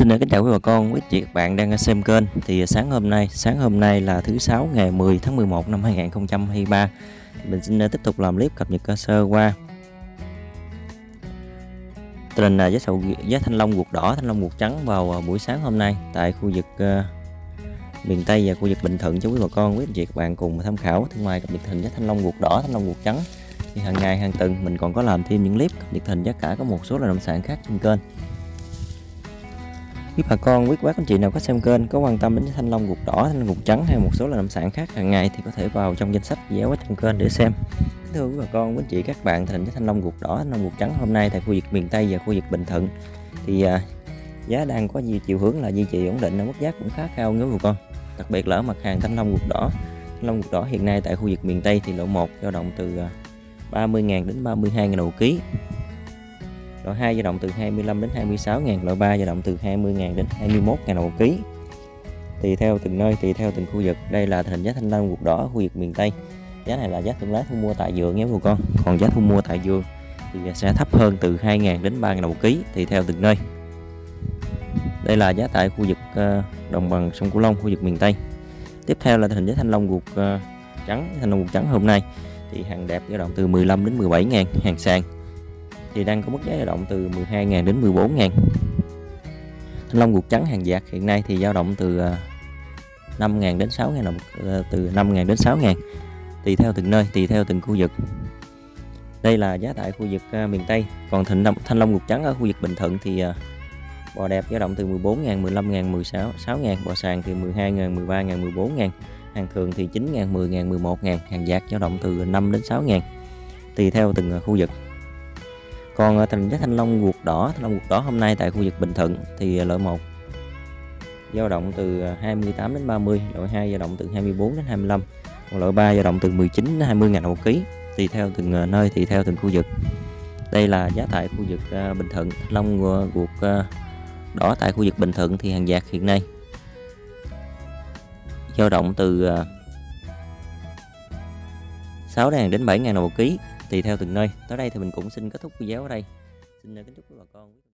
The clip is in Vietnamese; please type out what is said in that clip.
Xin kính chào quý bà con, quý chị các bạn đang xem kênh. Thì sáng hôm nay là thứ Sáu ngày 10 tháng 11 năm 2023. Mình xin tiếp tục làm clip cập nhật sơ qua tình hình giá thanh long ruột đỏ, thanh long ruột trắng vào buổi sáng hôm nay tại khu vực miền Tây và khu vực Bình Thuận cho quý bà con, quý chị các bạn cùng tham khảo. Ngoài cập nhật hình giá thanh long ruột đỏ, thanh long ruột trắng thì hàng ngày hàng tuần mình còn có làm thêm những clip cập nhật hình giá cả có một số loại nông sản khác trên kênh. Quý bà con, quý bác anh chị nào có xem kênh có quan tâm đến thanh long ruột đỏ, thanh long ruột trắng hay một số loại nông sản khác hàng ngày thì có thể vào trong danh sách giá ở trong kênh để xem. Thưa quý bà con, quý anh chị các bạn, thì thanh long ruột đỏ, thanh long ruột trắng hôm nay tại khu vực miền Tây và khu vực Bình Thuận thì giá đang có chiều hướng là duy trì ổn định ở mức giá cũng khá cao nha quý bà con. Đặc biệt là ở mặt hàng thanh long ruột đỏ. Thanh long ruột đỏ hiện nay tại khu vực miền Tây thì loại 1 dao động từ 30.000 đến 32.000 đồng một ký. Loại 2 dao động từ 25 đến 26.000, loại 3 dao động từ 20.000 đến 21.000 đồng một ký. Tùy theo từng nơi, tùy theo từng khu vực. Đây là hình giá thanh long ruột đỏ ở khu vực miền Tây. Giá này là giá thương lái thu mua tại vườn nhé bà con. Còn giá thu mua tại vườn thì sẽ thấp hơn từ 2.000 đến 3.000 đồng một ký tùy theo từng nơi. Đây là giá tại khu vực đồng bằng sông Cửu Long, khu vực miền Tây. Tiếp theo là hình giá thanh long ruột trắng. Thanh long ruột trắng hôm nay thì hàng đẹp dao động từ 15 đến 17.000, hàng sàn thì đang có mức giá dao động từ 12.000 đến 14.000. Thanh long ruột trắng hàng dạt hiện nay thì dao động từ 5.000 đến 6.000 đồng, từ 5.000 đến 6.000 tùy theo từng nơi, tùy theo từng khu vực. Đây là giá tại khu vực miền Tây. Còn thanh long ruột trắng ở khu vực Bình Thuận thì bò đẹp dao động từ 14.000, 15.000, 16.000, bò sàn thì 12.000, 13.000, 14.000, hàng thường thì 9.000, 10.000, 11.000, hàng dạt dao động từ 5 đến 6.000 tùy theo từng khu vực. Còn giá thanh long ruột đỏ hôm nay tại khu vực Bình Thuận thì loại 1 dao động từ 28 đến 30, loại 2 dao động từ 24 đến 25, còn loại 3 dao động từ 19 đến 20.000 đồng một ký tùy theo từng nơi, tùy theo từng khu vực. Đây là giá tại khu vực Bình Thuận. Thanh long ruột đỏ tại khu vực Bình Thuận thì hàng dạt hiện nay dao động từ 6.000 đến 7.000 đồng một ký tùy theo từng nơi. Tới đây thì mình cũng xin kết thúc video ở đây. Xin kính chúc quý bà con.